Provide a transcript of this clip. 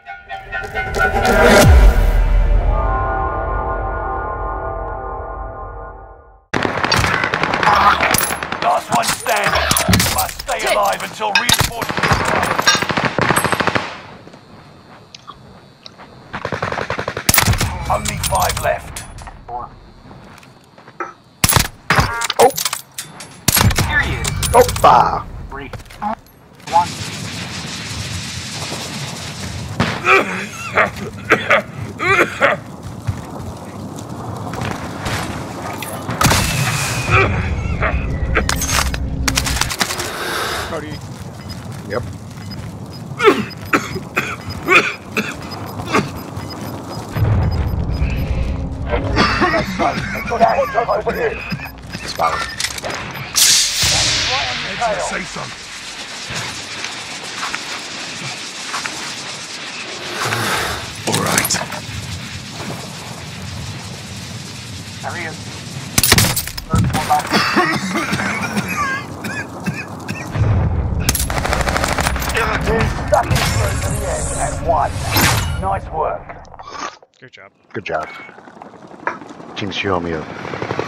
Last one standing. Must stay alive until reinforcements arrive. Only 5 left. 4. Oh! Here he is. Opa! 3. 1. Cody. Yep. Over here. Spotted. Right on your tail. Say something. All right. There he is. Third one back. Stuck it through to the end and won. Nice work. Good job. Good job. Team Xiaomi.